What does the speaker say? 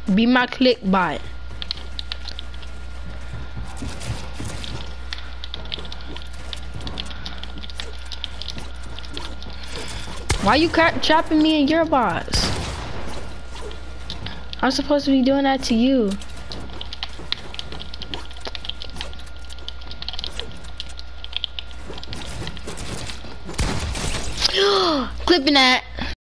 Be my click bot. Why you trapping me in your box? I'm supposed to be doing that to you. Clipping that.